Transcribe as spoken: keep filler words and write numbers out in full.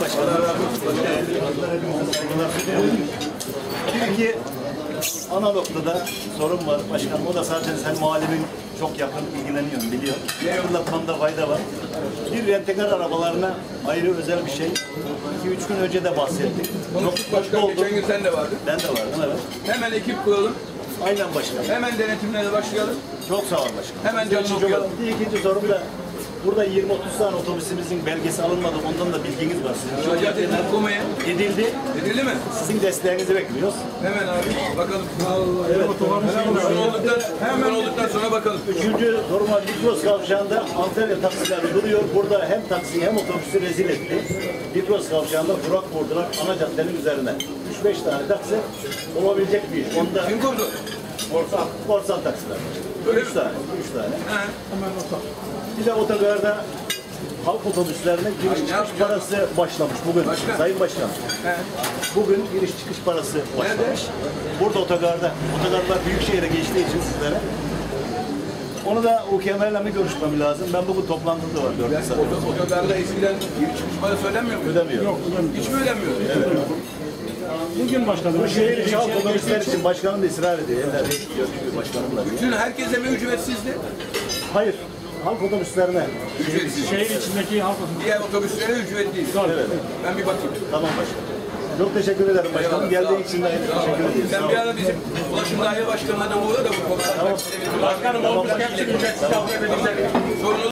Başkanım. Bir iki ana noktada sorun var başkanım. O da zaten sen muhalefin çok yakın ilgileniyorsun, biliyor. Anlatmanda fayda var. Bir rentekar arabalarına ayrı özel bir şey. iki üç gün önce de bahsettik. Konuştuk başkan, geçen gün sen de vardın. Ben de vardım, evet. Hemen ekip kuralım. Aynen başkanım. Hemen denetimlere başlayalım. Çok sağ ol başkanım. Hemen canını okuyalım. Bir ikinci sorum da burada yirmi otuz tane otobüsümüzün belgesi alınmadı. Ondan da bilginiz var sizin. Müracaat edildi okumaya. Edildi. Edildi mi? Sizin desteğinizi bekliyoruz. Hemen abi bakalım. Evet. Hemen olduktan, hemen olduktan sonra bakalım. Üçüncü soruma Bifrost kavşağında Antalya taksileri duruyor. Burada hem taksiyi hem otobüsü rezil etti. Bifrost kavşağında durak vurdular ana caddenin üzerine. üç beş tane taksi olabilecek bir iş. Onda Kim kurdu? korsan, korsan taksiler. Öyle üç mi? tane, üç tane. He. Bir de otogarda halk otobüslerine giriş Abi, çıkış parası başlamış bugün. Başkan. Sayın Başkan. He. Bugün giriş çıkış parası başlamış. Burada otogarda, otogarlar Büyükşehir'e geçtiği için sizlere. Onu da U K M R'le mi görüşmem lazım? Ben bugün toplantıda var dört saat. Oto- Otogarda eskiden giriş çıkış parası ödenmiyor mu? Ödemiyor. Yok, Hiç mi ödenmiyor? evet. Bugün başkanım. Bu şehir içi halk otobüsler için başkanım da ısrar ediyor. Eller diyor ki başkanım da. Bütün herkese mi ücretsizdi? Hayır, halk otobüslerine. Ücretsiz. Şehir içindeki halk Diğer otobüslere ücretliydi. Evet. Ben bir bakayım. Tamam başkanım. Çok teşekkür ederim başkanım. Geldiği için de teşekkür ederim. Sen bir ara bizim Ulaşım Daire Başkanı'na da uğra da bu konuda. Başkanım, o biz hepsini ücretsiz kabul edecek. Sorun